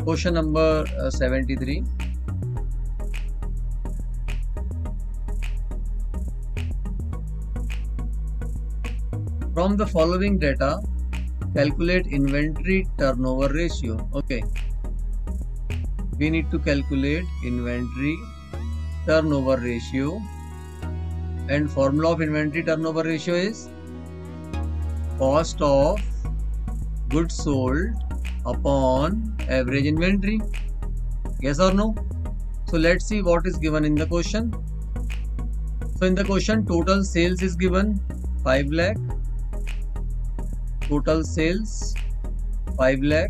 Question number 73. From the following data, calculate inventory turnover ratio. Okay, we need to calculate inventory turnover ratio, and formula of inventory turnover ratio is cost of goods sold upon average inventory. Yes or no? So let's see what is given in the question. So in the question, total sales is given 5 lakh. Total sales 5 lakh.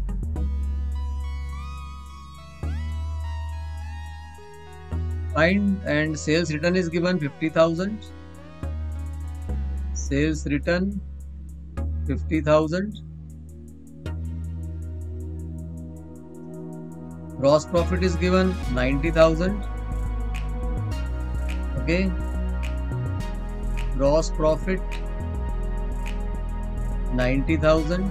Find and sales return is given 50,000. Sales return 50,000. Gross profit is given 90,000. Okay. Gross profit 90,000.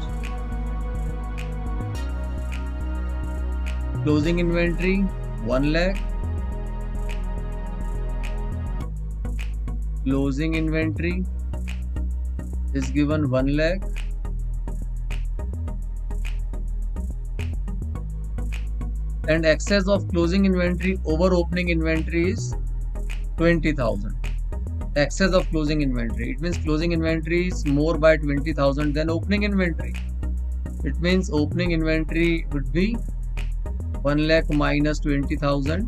Closing inventory 1 lakh. Closing inventory is given 1 lakh. And excess of closing inventory over opening inventory is 20,000. Excess of closing inventory, it means closing inventory is more by 20,000 than opening inventory. It means opening inventory would be 1 lakh minus 20,000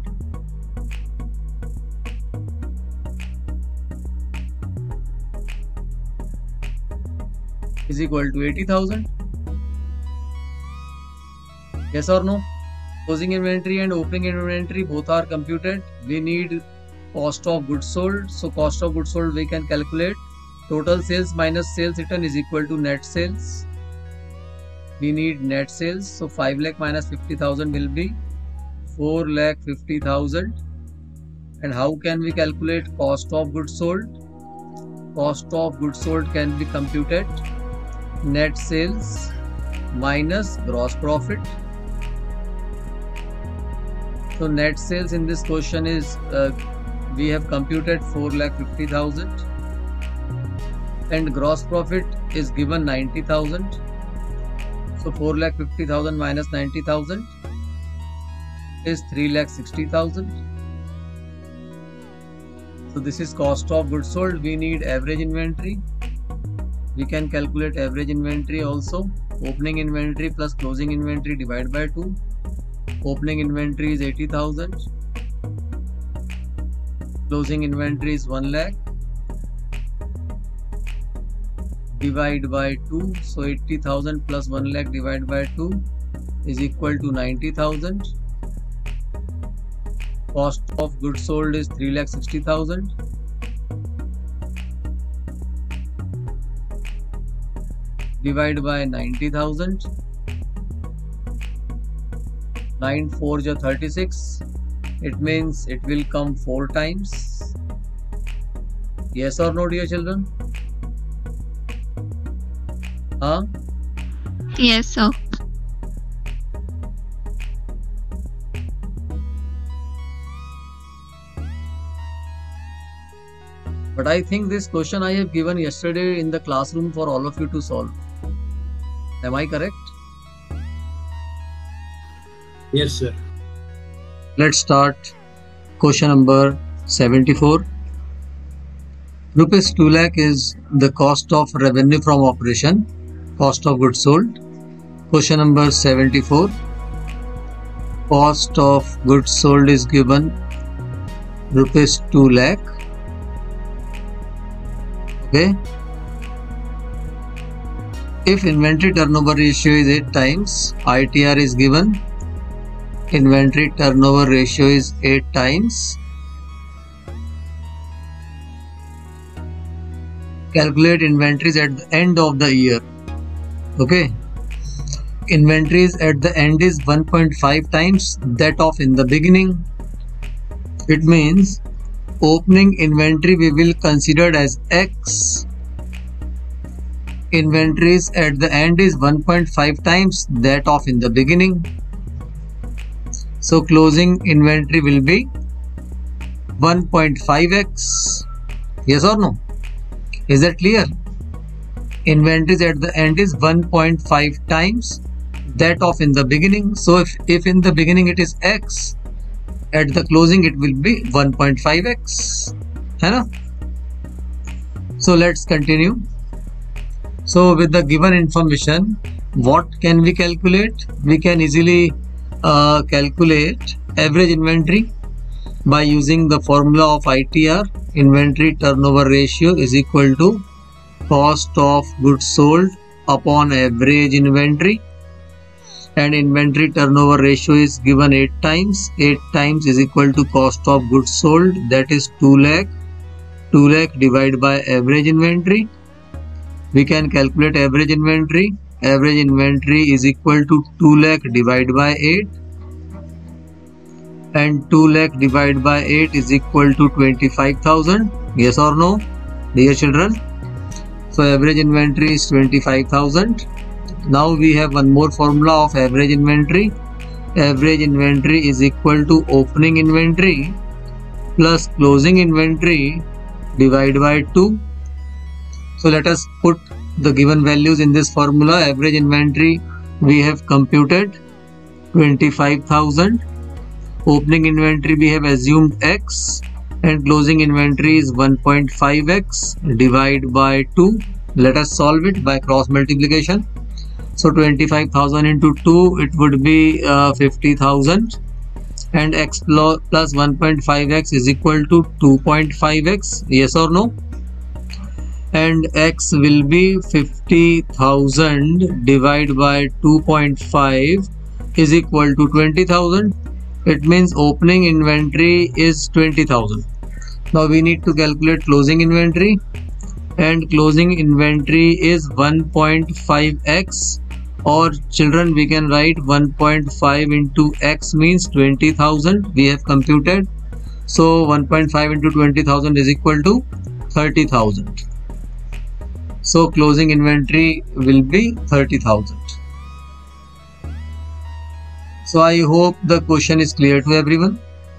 is equal to 80,000. Yes or no? Closing inventory and opening inventory both are computed. We need cost of goods sold. So cost of goods sold we can calculate. Total sales minus sales return is equal to net sales. We need net sales. So 5 lakh minus 50,000 will be 4 lakh 50,000. And how can we calculate cost of goods sold? Cost of goods sold can be computed. Net sales minus gross profit. So net sales in this question is we have computed 4,50,000 and gross profit is given 90,000. So 4,50,000 minus 90,000 is 3,60,000. So this is cost of goods sold. We need average inventory. We can calculate average inventory also. Opening inventory plus closing inventory divided by 2. Opening inventory is 80,000. Closing inventory is 1 lakh. Divide by 2. So 80,000 plus 1 lakh divided by 2 is equal to 90,000. Cost of goods sold is 3,60,000. Divide by 90,000. 9 4 is 36. It means it will come 4 times. Yes or no, dear children? Huh? Yes, sir. But I think this question I have given yesterday in the classroom for all of you to solve. Am I correct? Yes, sir. Let's start question number 74. Rupees 2 lakh is the cost of revenue from operation, cost of goods sold. Question number 74. Cost of goods sold is given rupees 2 lakh. Okay. If inventory turnover ratio is 8 times, ITR is given. Inventory turnover ratio is 8 times. Calculate inventories at the end of the year. Okay. Inventories at the end is 1.5 times that of in the beginning. It means opening inventory we will consider as X. Inventories at the end is 1.5 times that of in the beginning. So closing inventory will be 1.5x. Yes or no? Is that clear? Inventories at the end is 1.5 times that of in the beginning. So if in the beginning it is x, at the closing it will be 1.5x. है ना? So let's continue. So with the given information, what can we calculate? We can easily calculate average inventory by using the formula of ITR. Inventory turnover ratio is equal to cost of goods sold upon average inventory, and inventory turnover ratio is given 8 times. 8 times is equal to cost of goods sold, that is 2 lakh. 2 lakh divided by average inventory. We can calculate average inventory. Average inventory is equal to 2 lakh divided by 8, and 2 lakh divided by 8 is equal to 25,000. Yes or no, dear children? So average inventory is 25,000. Now we have one more formula of average inventory. Average inventory is equal to opening inventory plus closing inventory divided by 2. So let us put the given values in this formula. Average inventory we have computed 25,000. Opening inventory we have assumed x, and closing inventory is 1.5x. Divide by 2. Let us solve it by cross multiplication. So 25,000 into 2, it would be 50,000, and x plus 1.5x is equal to 2.5x. Yes or no? And x will be 50,000 divided by 2.5 is equal to 20,000. It means opening inventory is 20,000. Now we need to calculate closing inventory, and closing inventory is 1.5x, or children we can write 1.5 into x means 20,000 we have computed. So 1.5 into 20,000 is equal to 30,000. So closing inventory will be 30,000. So I hope the question is clear to everyone.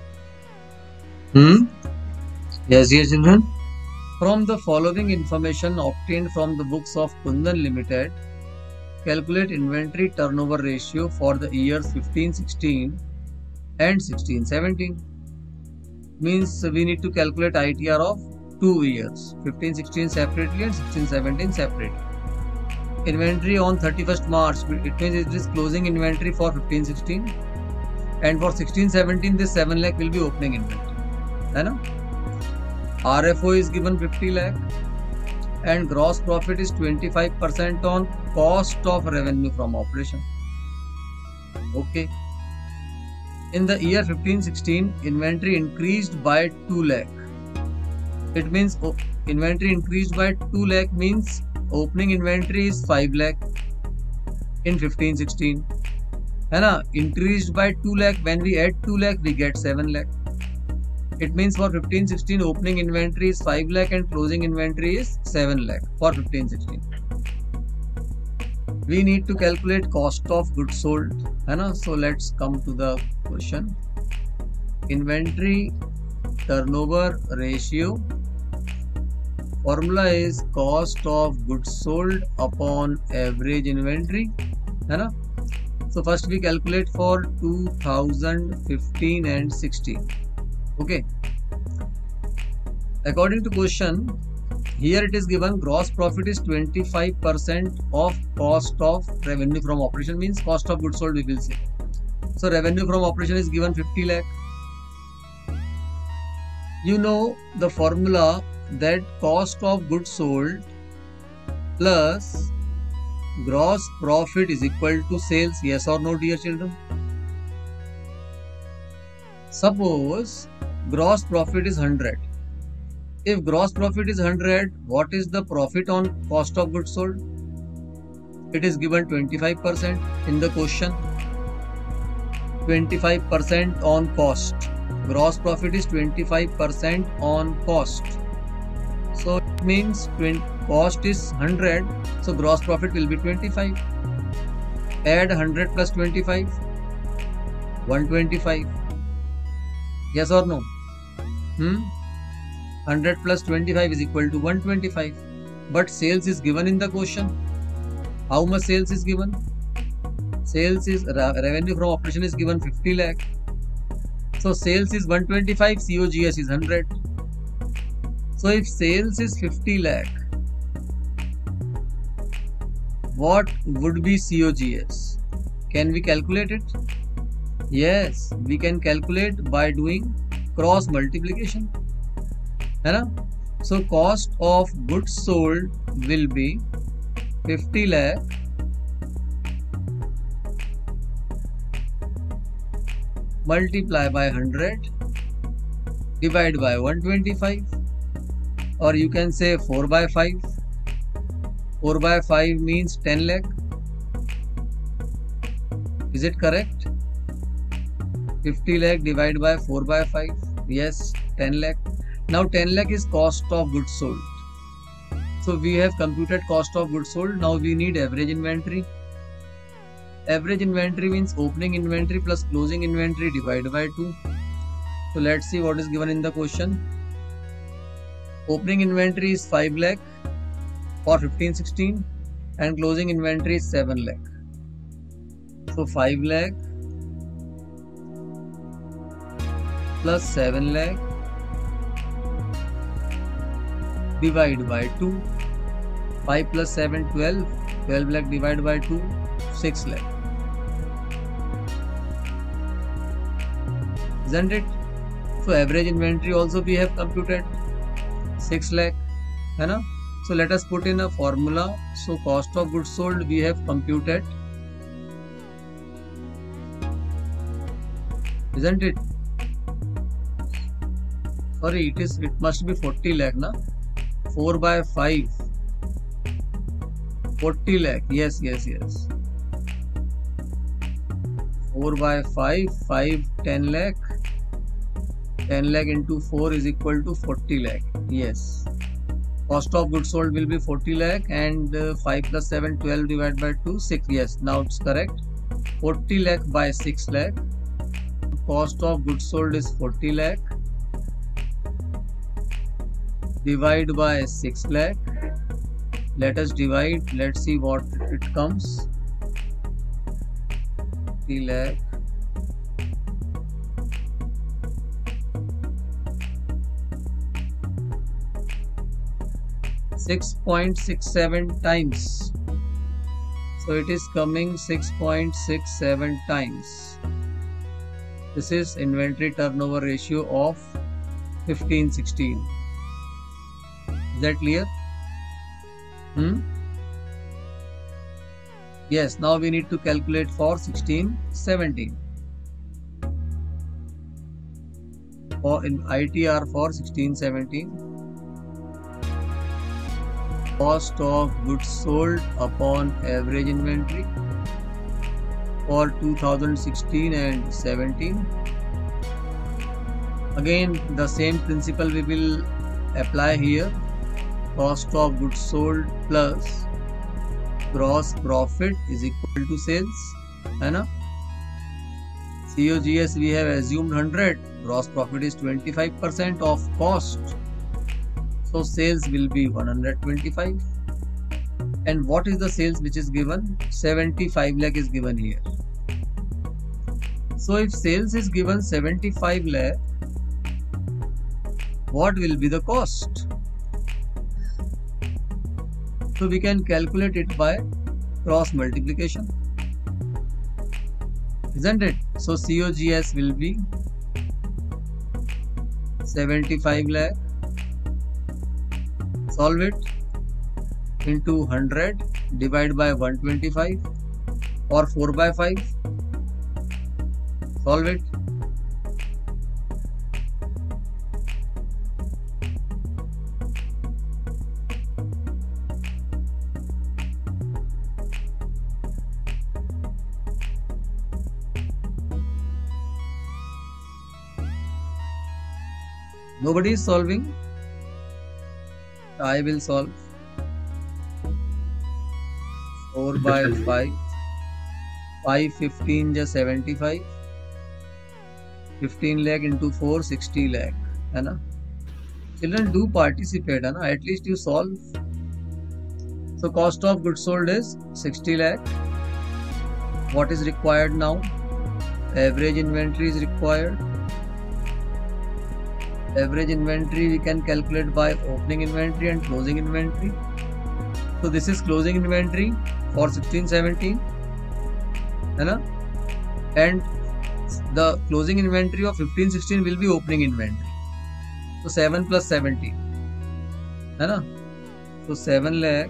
Yes, dear children. From the following information obtained from the books of Kundan Limited, calculate inventory turnover ratio for the years 15-16 and 16-17. Means we need to calculate ITR of 2 years, 15-16 separately and 16-17 separately. Inventory on 31st March, it means it is closing inventory for 15-16, and for 16-17 this 7 lakh will be opening inventory. है ना? RFO is given 50 lakh, and gross profit is 25% on cost of revenue from operation. Okay. In the year 15-16, inventory increased by 2 lakh. It means inventory increased by 2 lakh means opening inventory is 5 lakh in 15-16. है ना? Increased by 2 lakh. When we add 2 lakh, we get 7 lakh. It means for 15-16 opening inventory is 5 lakh and closing inventory is 7 lakh for 15-16. We need to calculate cost of goods sold. है ना? So let's come to the question. Inventory turnover ratio. Formula is cost of goods sold upon average inventory. है ना? So first we calculate for 2015 and 16. Okay. According to question, here it is given gross profit is 25% of cost of revenue from operation, means cost of goods sold we will say. So revenue from operation is given 50 lakh. You know the formula that cost of goods sold plus gross profit is equal to sales. Yes or no, dear children? Suppose gross profit is 100. If gross profit is 100, what is the profit on cost of goods sold? It is given 25% in the question. 25% on cost. Gross profit is 25% on cost. So it means cost is 100. So gross profit will be 25. Add 100 plus 25. 125. Yes or no? 100 plus 25 is equal to 125. But sales is given in the question. How much sales is given? Sales is revenue from operation is given 50 lakh. So sales is 125, COGS is 100. So if sales is 50 lakh, what would be COGS? Can we calculate it? Yes, we can calculate by doing cross multiplication. है ना? So cost of goods sold will be 50 lakh multiply by 100 divide by 125, or you can say 4 by 5. 4 by 5 means 10 lakh. Is it correct? 50 lakh divided by 4 by 5. Yes, 10 lakh. Now 10 lakh is cost of goods sold. So we have computed cost of goods sold. Now we need average inventory. Average inventory means opening inventory plus closing inventory divided by 2. So let's see what is given in the question. Opening inventory is 5 lakh for 15-16 and closing inventory is 7 lakh. So 5 lakh plus 7 lakh divide by 2. 5 plus 7, 12. 12 lakh divided by 2, 6 lakh. Isn't it? So average inventory also we have computed 6 lakh. है ना? So let us put in a formula. So cost of goods sold we have computed. Isn't it? Sorry, it must be 40 lakh, na? 4 by 5. 40 lakh. Yes. 4 by 5, 10 lakh. 10 lakh into 4 is equal to 40 lakh. Yes. Cost of goods sold will be 40 lakh and 5 plus 7, 12 divided by 2, 6. Yes, now it's correct. 40 lakh by 6 lakh. Cost of goods sold is 40 lakh. Divide by 6 lakh. Let us divide. Let's see what it comes. 3 lakh. .67 times. So it is coming 6.67 times. This is inventory turnover ratio of 15-16. Is that clear? Yes, now we need to calculate for 16-17. Or in ITR for 16-17. Cost of goods sold upon average inventory for 2016 and 17. Again, the same principle we will apply here. Cost of goods sold plus gross profit is equal to sales. है ना? COGS we have assumed 100. Gross profit is 25% of cost. So sales will be 125. And what is the sales which is given? 75 lakh is given here. So if sales is given 75 lakh, what will be the cost? So we can calculate it by cross multiplication. Isn't it? So COGS will be 75 lakh. Solve it into 100 divided by 125 or 4 by 5. Solve it. Nobody is solving. I will solve. 4 by 5. 5 15 just 75. 15 lakh into 4, 60 lakh, है ना? Children, do participate, है ना? At least you solve. So cost of goods sold is 60 lakh. What is required now? Average inventory is required. Average inventory we can calculate by opening inventory and closing inventory. So this is closing inventory for 16-17, है ना? And the closing inventory of 15-16 will be opening inventory. So 7 plus 17, है ना? So 7 lakh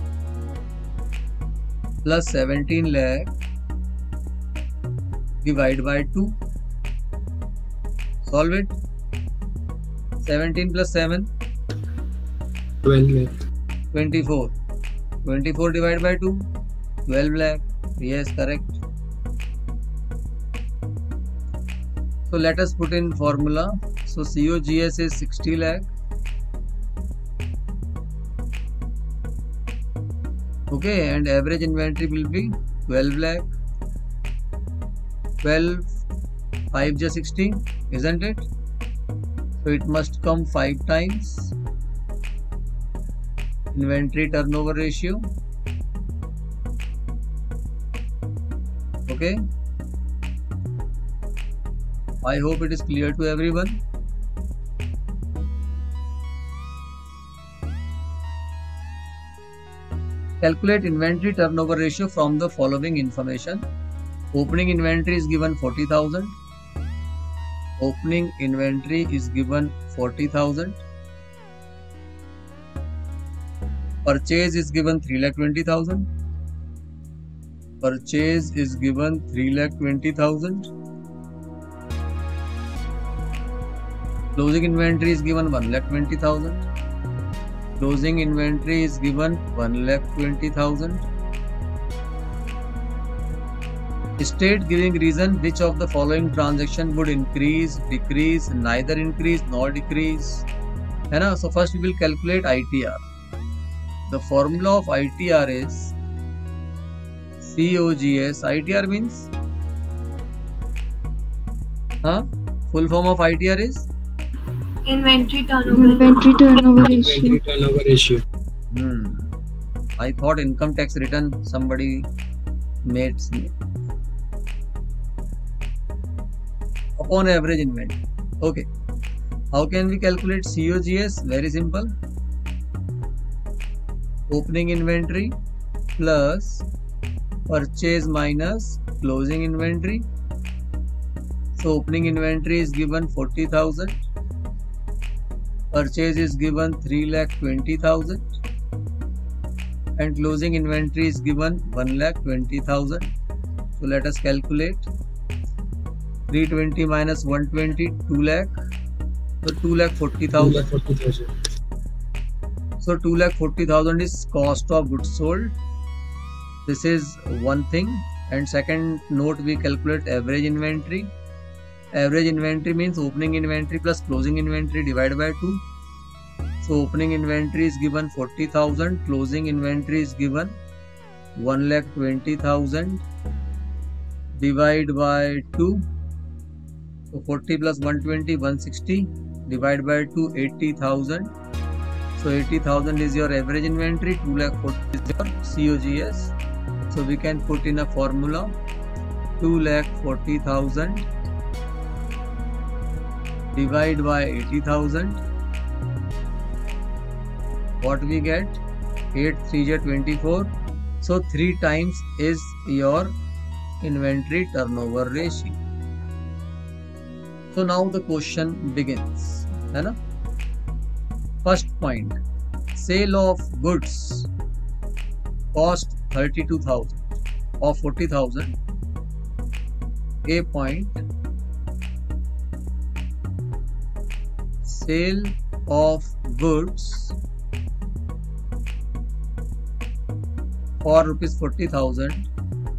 plus 17 lakh divide by 2. Solve it. 17 plus 7, 12 lakh. 24. 24 divided by 2, 12 lakh. Yes, correct. So let us put in formula. So COGS is 60 lakh. Okay, and average inventory will be 12 lakh. 12, 5 just 60, isn't it? So it must come 5 times. Inventory turnover ratio. Okay. I hope it is clear to everyone. Calculate inventory turnover ratio from the following information. Opening inventory is given 40,000. Opening inventory is given 40,000. Purchase is given 3,20,000. Purchase is given 3,20,000. Closing inventory is given 1,20,000. Closing inventory is given 1,20,000. State giving reason which of the following transaction would increase, decrease, neither increase nor decrease. है ना? So first we will calculate ITR. The formula of ITR is COGS. ITR means? Full form of ITR is? Inventory turnover ratio. I thought income tax return somebody made upon average inventory. Okay. How can we calculate COGS? Very simple. Opening inventory plus purchase minus closing inventory. So opening inventory is given 40,000. Purchase is given 3,20,000 and closing inventory is given 1,20,000. So let us calculate. 320 minus 120, 2 lakh. So 2,40,000. So 2,40,000 is cost of goods sold. This is one thing. And second note, we calculate average inventory. Average inventory means opening inventory plus closing inventory divided by 2. So opening inventory is given 40,000, closing inventory is given 1,20,000 divide by 2. So 40 plus 120, 160 divide by 2, 80,000. So 80,000 is your average inventory, 2,40,000 is your COGS. So we can put in a formula 2,40,000 divide by 80,000. What we get? 8 3 is 24. So 3 times is your inventory turnover ratio. So now the question begins. है ना? First point, sale of goods cost 32,000 or 40,000. A point, sale of goods for rupees 40,000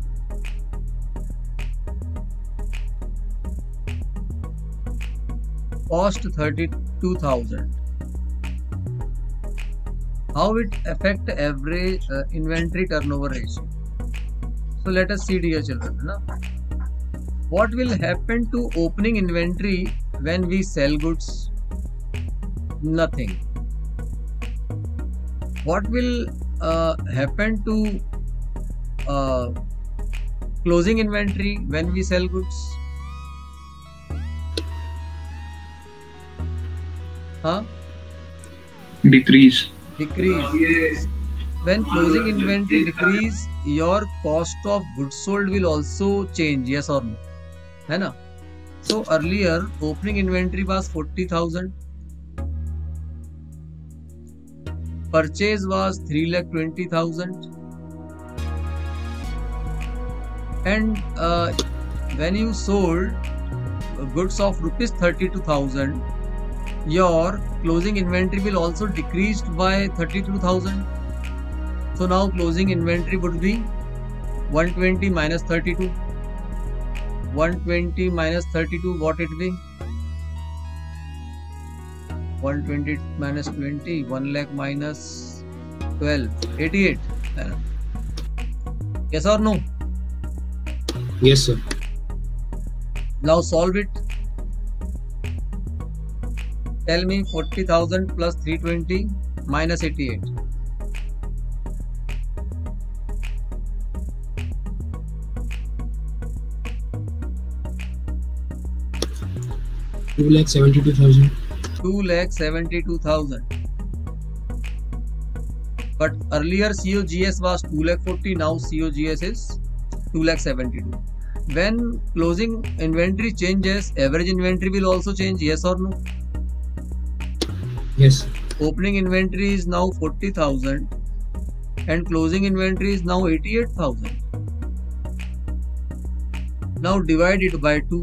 cost 32,000. How it affect average inventory turnover ratio? So let us see, dear children. What will happen to opening inventory when we sell goods? Nothing. What will happen to closing inventory when we sell goods? Decrease. Decrease. When closing inventory decrease, your cost of goods sold will also change, yes or no? है ना? So earlier opening inventory was 40,000, purchase was 3,20,000, and when you sold goods of rupees 32,000, your closing inventory will also decreased by 32,000. So now closing inventory would be 120 minus 32. 120 minus 32, what it be? 120 minus 20, 1 lakh minus 12, 88. Yes or no? Yes, sir. Now solve it. Tell me 40,000 plus 320 minus 88. 2,72,000. 2,72,000. But earlier COGS was 2,40,000. Now COGS is 2,72,000. When closing inventory changes, average inventory will also change. Yes or no? Yes. Opening inventory is now 40,000 and closing inventory is now 88,000. Now divide it by 2.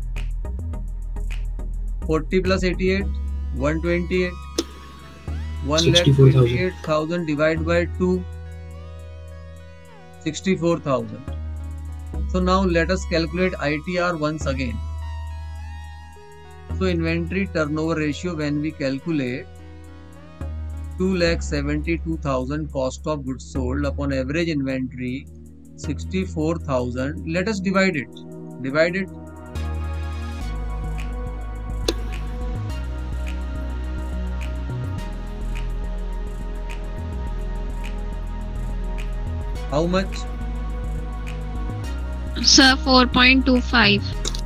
40 plus 88, 128. 1,28,000 divided by 2, 64,000. So now let us calculate ITR once again. So inventory turnover ratio, when we calculate 2,72,000 cost of goods sold upon average inventory 64,000, let us divide it. Divide it. How much? Sir, 4.25.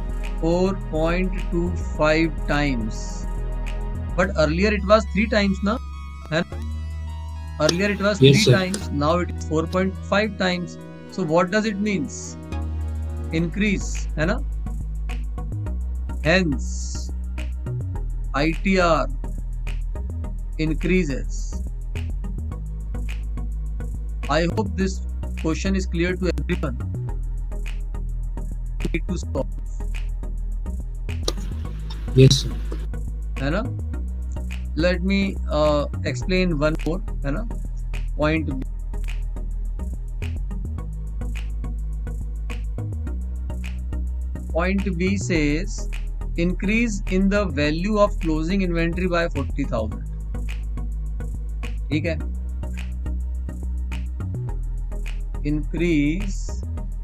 4.25 times. But earlier it was 3 times, na? Earlier it was 3 times. Now it is 4.5 times. So what does it means? Increase, है ना? Hence, ITR increases. I hope this question is clear to everyone. Need to stop. Yes, sir. है ना? Let me explain one more. है ना? Point B. Point B says increase in the value of closing inventory by 40,000. ठीक है? Increase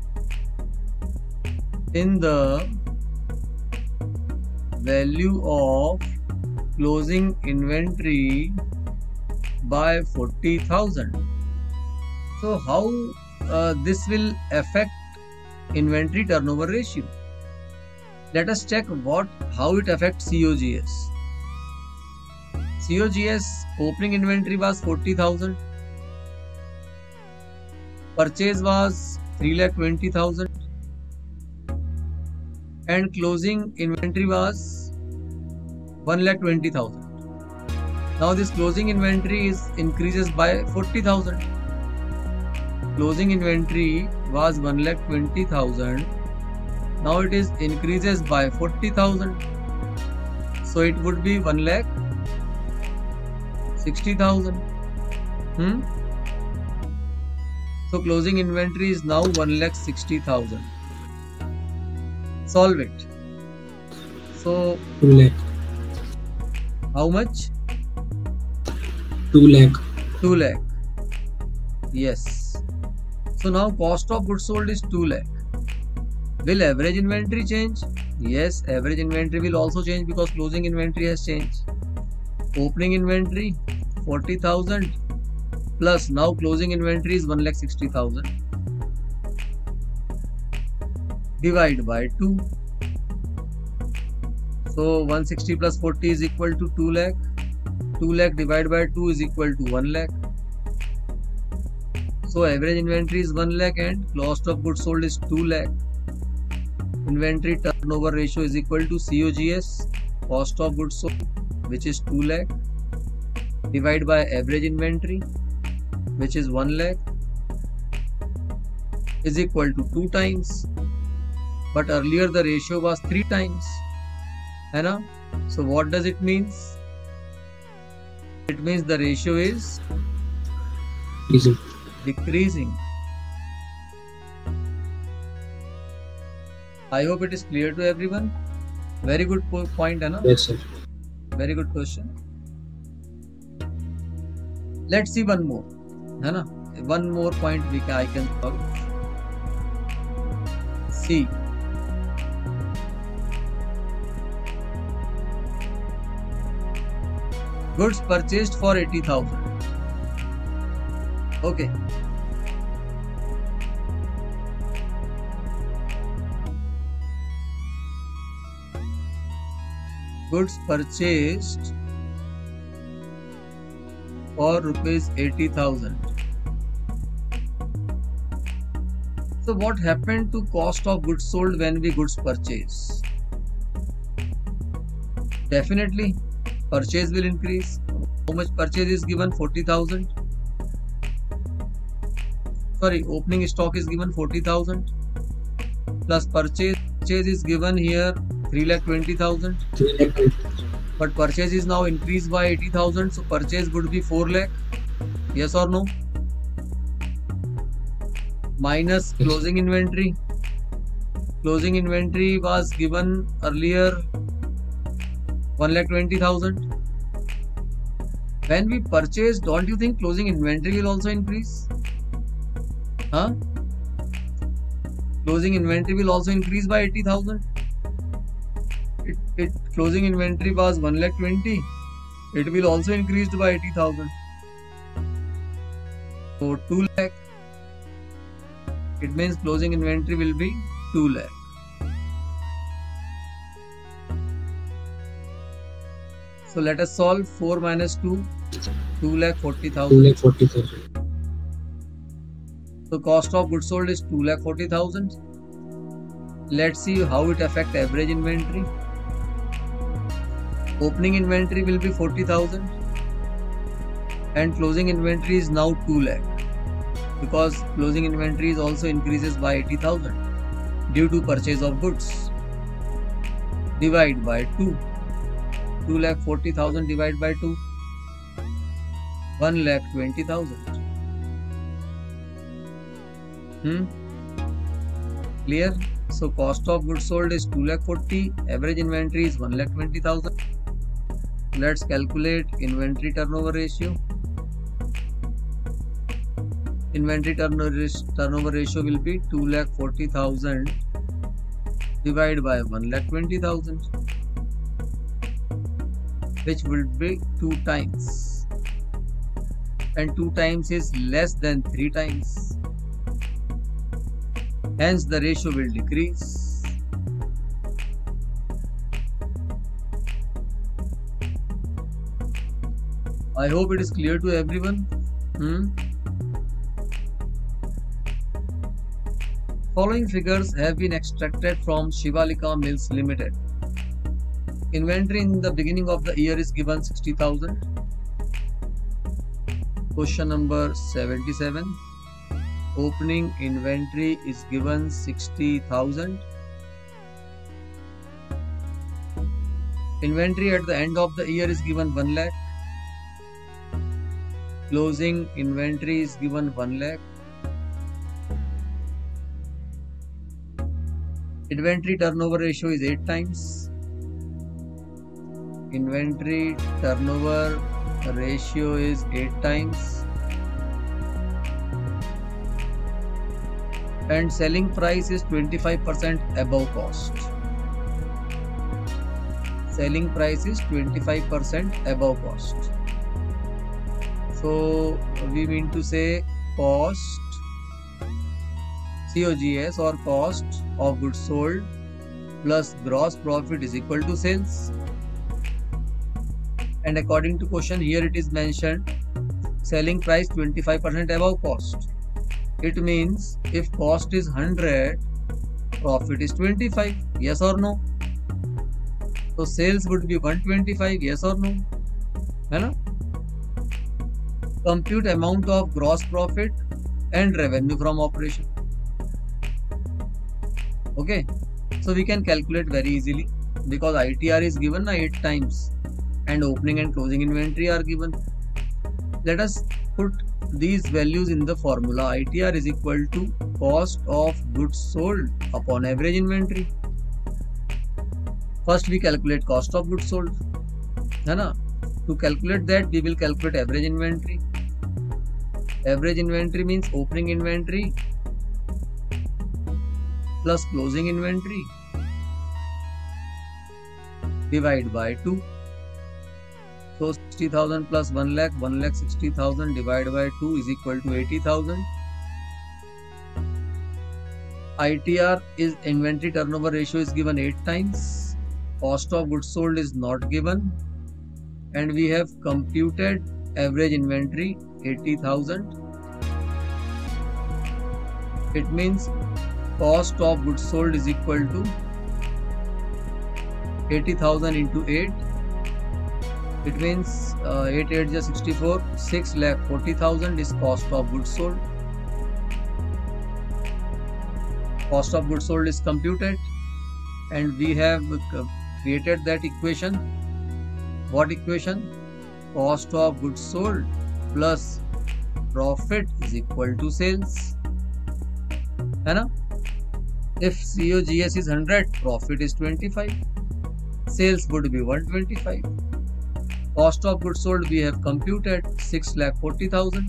in the value of closing inventory by 40,000. So how this will affect inventory turnover ratio? Let us check how it affects COGS. COGS opening inventory was 40,000. Purchase was 3,20,000 and closing inventory was 1,20,000. Now this closing inventory increases by 40,000. Closing inventory was 1,20,000. Now it increases by 40,000. So it would be 1,60,000. So closing inventory is now 1,60,000. Solve it. So 2 lakh. How much? 2 lakh. 2 lakh. Yes. So now cost of goods sold is 2 lakh. Will average inventory change? Yes, average inventory will also change because closing inventory has changed. Opening inventory 40,000 plus now closing inventory is 1,60,000. Divide by 2. So 160 plus 40 is equal to 2 lakh. 2 lakh divided by 2 is equal to 1 lakh. So average inventory is 1 lakh and cost of goods sold is 2 lakh. Inventory turnover ratio is equal to COGS, cost of goods sold, which is 2 lakh, divided by average inventory, which is 1 lakh, is equal to 2 times. But earlier the ratio was 3 times. है ना? So what does it means? It means the ratio is decreasing. I hope it is clear to everyone. Very good point, है ना? Yes, sir. Very good question. Let's see one more, है ना? One more point I can solve. See. Goods purchased for 80,000. Okay. Goods purchased for rupees 80,000. So what happened to cost of goods sold when we goods purchase? Definitely purchase will increase. How much purchase is given? 40,000. Sorry, opening stock is given 40,000 plus purchase is given here 3,20,000. 3 lakh. But purchase is now increased by 80,000, so purchase would be 4 lakh. Yes or no? Minus closing inventory. Closing inventory was given earlier 1,20,000. When we purchase, don't you think closing inventory will also increase? Huh? Closing inventory will also increase by 80,000. Closing inventory was 1,20,000. It will also increase by 80,000. So 2 lakh. It means closing inventory will be 2 lakh. So let us solve 4 minus 2, 2,40,000. 2,40,000. So cost of goods sold is 2,40,000. Let's see how it affects average inventory. Opening inventory will be 40,000 and closing inventory is now 2 lakh because closing inventory is also increases by 80,000 due to purchase of goods. Divide by 2. 2,40,000 divided by 2. 1,20,000. Clear? So cost of goods sold is 2,40,000. Average inventory is 1,20,000. Let's calculate inventory turnover ratio. Inventory turnover ratio will be 2,40,000 divided by 1,20,000, which will be 2 times. And 2 times is less than 3 times. Hence the ratio will decrease. I hope it is clear to everyone. Following figures have been extracted from Shivalika Mills Limited. Inventory in the beginning of the year is given 60,000. Question number 77. Opening inventory is given 60,000. Inventory at the end of the year is given 1 lakh. Closing inventory is given 1 lakh. Inventory turnover ratio is 8 times. Inventory turnover ratio is 8 times. and selling price is 25% above cost. Selling price is 25% above cost. So we mean to say cost, COGS or cost of goods sold plus gross profit is equal to sales. And according to question, here it is mentioned selling price 25% above cost. It means if cost is 100, profit is 25, yes or no? So sales would be 125, yes or no? है ना? Compute amount of gross profit and revenue from operation. Okay, so we can calculate very easily because ITR is given 8 times and opening and closing inventory are given. Let us put these values in the formula. ITR is equal to cost of goods sold upon average inventory. First we calculate cost of goods sold, है ना? To calculate that we will calculate average inventory. Average inventory means opening inventory plus closing inventory divide by 2. So 60,000 plus 1 lakh, 1,60,000 divided by 2 is equal to 80,000. ITR is inventory turnover ratio is given 8 times. Cost of goods sold is not given. And we have computed average inventory 80,000. It means cost of goods sold is equal to 80,000 into 8. It means 8 8 is 64. 6,40,000 is cost of goods sold. Cost of goods sold is computed, and we have created that equation. What equation? Cost of goods sold plus profit is equal to sales. है ना? If COGS is 100, profit is 25. Sales would be 125. Cost of goods sold we have computed 6,40,000.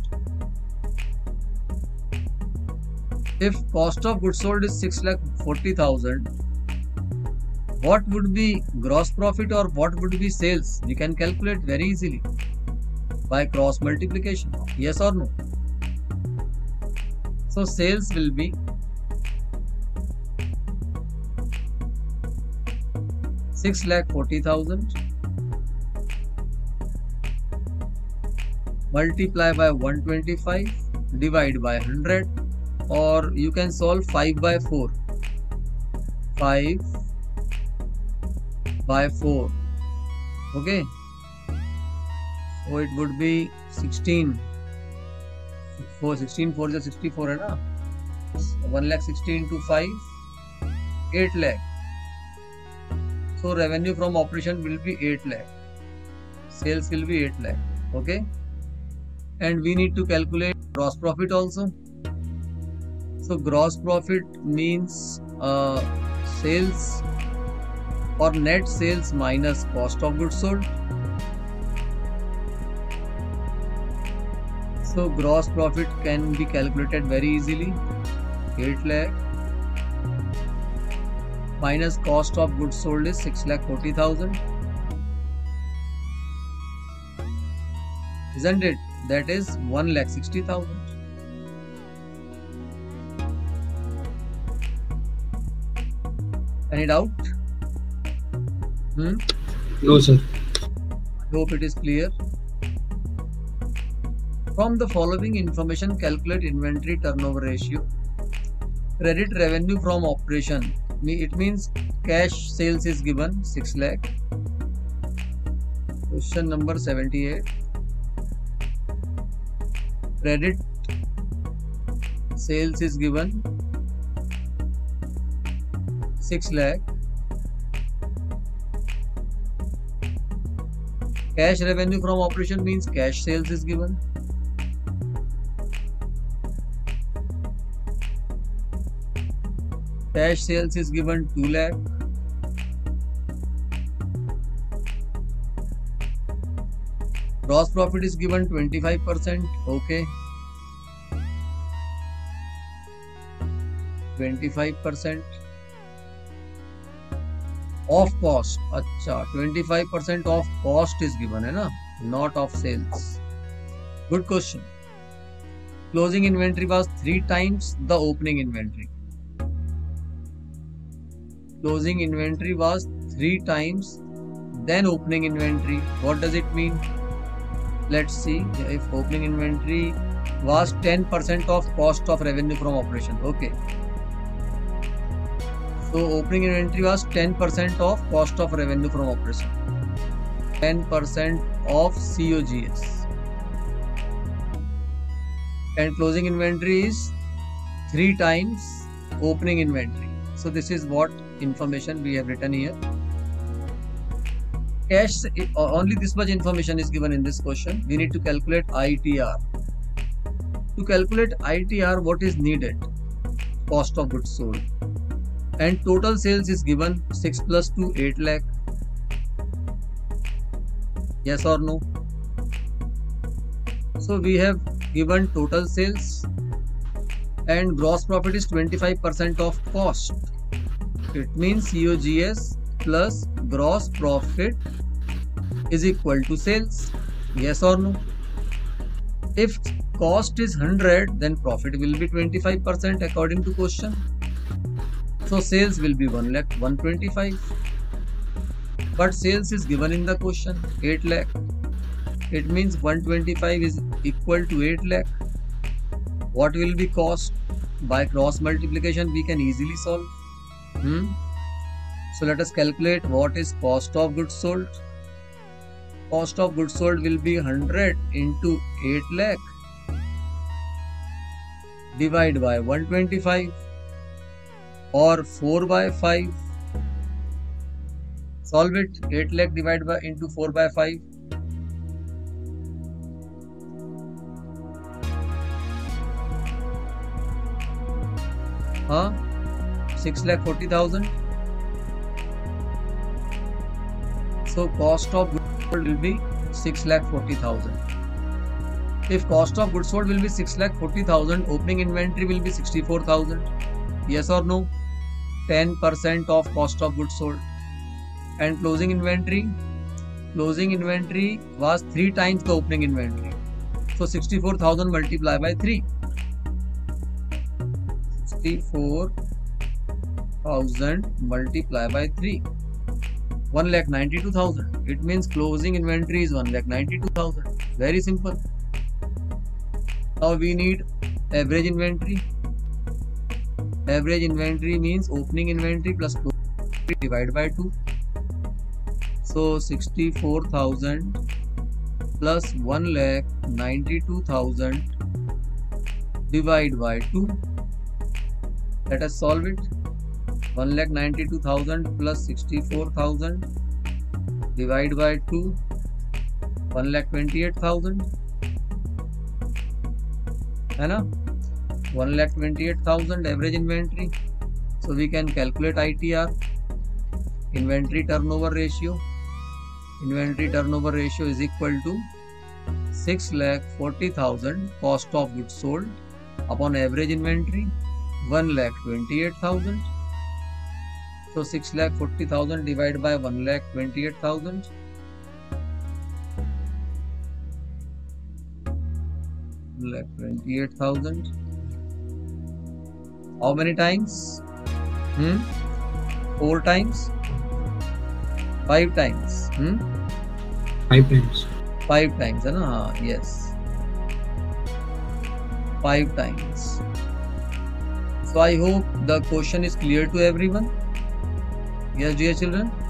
If cost of goods sold is 6,40,000, what would be gross profit or what would be sales? We can calculate very easily by cross multiplication. Yes or no? So sales will be 6,40,000 multiply by 125 divide by 100, or you can solve 5 by 4. 5 by 4. Okay, so it would be 16. 16 4 is 64 है ना? 1,60,000 into 5, 8 lakh. So revenue from operation will be 8 lakh. Sales will be 8 lakh. Okay, and we need to calculate gross profit also. So gross profit means sales or net sales minus cost of goods sold. So gross profit can be calculated very easily. 8 lakh minus cost of goods sold is 6,40,000. Isn't it? That is 1,60,000. Any doubt? No, sir. I hope it is clear. From the following information, calculate inventory turnover ratio. Credit revenue from operation. It means cash sales is given 6 lakh. Question number 78. Credit sales is given 6 lakh. Cash revenue from operation means cash sales is given. Cash sales is given 2 lakh. Gross profit is given 25%. Okay. 25% of cost. अच्छा, 25% of cost is given है ना, not of sales. Good question. Closing inventory was 3 times the opening inventory. Closing inventory was 3 times then opening inventory. What does it mean? Let's see. If opening inventory was 10% of cost of revenue from operation. Okay. So opening inventory was 10% of cost of revenue from operation. 10% of COGS. And closing inventory is 3 times opening inventory. So this is what information we have written here. Cash, only this much information is given in this question. We need to calculate ITR. To calculate ITR, what is needed? Cost of goods sold. And total sales is given 6 plus 2, 8 lakh. Yes or no? So we have given total sales and gross profit is 25% of cost. It means COGS plus gross profit is equal to sales. Yes or no? If cost is 100, then profit will be 25% according to question. So sales will be 1,125. But sales is given in the question 8 lakh. It means 125 is equal to 8 lakh. What will be cost? By cross multiplication we can easily solve. So let us calculate what is cost of goods sold. Cost of goods sold will be 100 into 8 lakh divided by 125 or 4 by 5. Solve it. 8 lakh divided by into 4 by 5. Huh? 6,40,000. So cost of goods sold will be 6,40,000. If cost of goods sold will be 6,40,000, opening inventory will be 64,000. Yes or no? 10% of cost of goods sold. And closing inventory was 3 times the opening inventory. So 64,000 multiplied by 3. 64,000 multiplied by 3. 1,92,000. It means closing inventory is 1,92,000. Very simple. Now we need average inventory. Average inventory means opening inventory plus closing inventory divided by 2. So 64,000 plus 1,92,000 divided by 2. Let us solve it. 1,92,000 plus 64,000 divided by 2. 1,28,000. है ना? 1,28,000 average inventory. So we can calculate ITR, inventory turnover ratio. Inventory turnover ratio is equal to 6,40,000 cost of goods sold upon average inventory 1,28,000. So 6,40,000 divided by 1,28,000. Like 28,000. How many times? 4 times? 5 times? 5 times. 5 times, है ना? Yes. 5 times. So I hope the question is clear to everyone. Yes, dear children.